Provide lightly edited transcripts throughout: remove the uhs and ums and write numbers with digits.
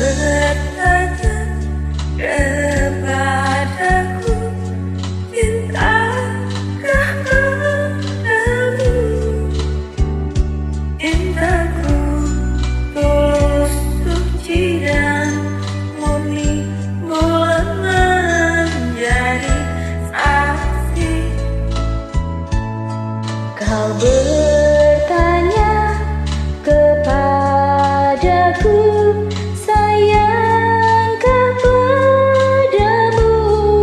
bertanya kepadaku, cintakah padamu? Cintaku tulus, suci dan murni, bulan menjadi saksi. Kau bertanya kepadaku, sayangkah padamu?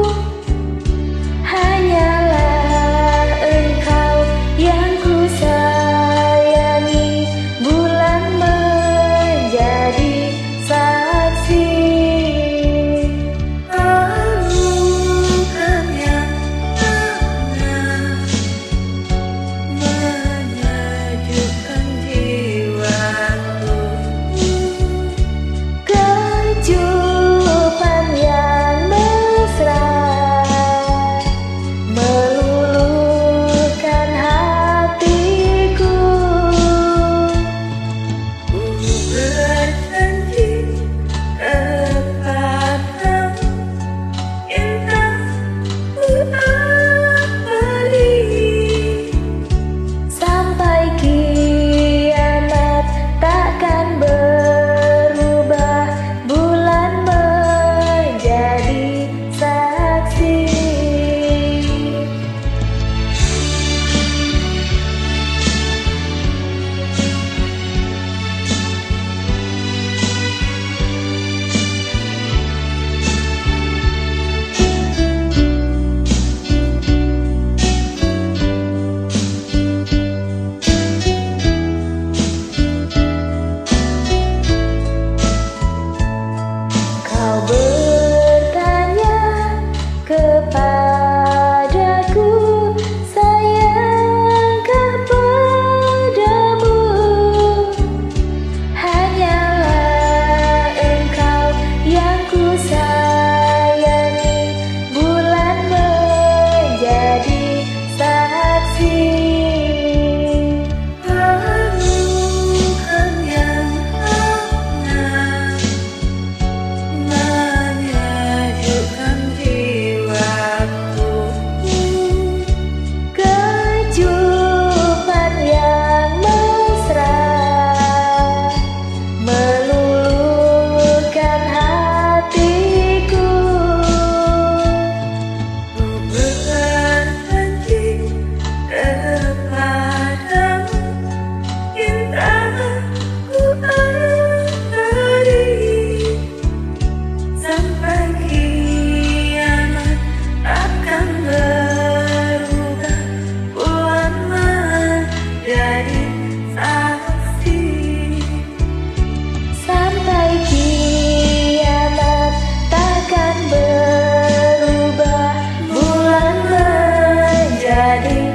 Hanyalah engkau yang ku sayangi, bulan menjadi saksi. Bukan yang pernah menyejukkan jiwaku, Kejutan yang mesra meluluhkan hatiku. ku berjanji kepadamu, cintaku abadi. Sampai kiamat takkan berubah, bulan menjadi saksi. Kau bertanya kepadaku, sayangkah padamu? Hanyalah engkau yang ku sayangi, bulan menjadi saksi. Bukan yang pernah menyejukkan jiwaku, Kejutan yang mesra meluluhkan hatiku. ku berjanji kepadamu, cintaku abadi. Sampai kiamat akan berubah, bulan menjadi saksi. Sampai kiamat takkan berubah, bulan menjadi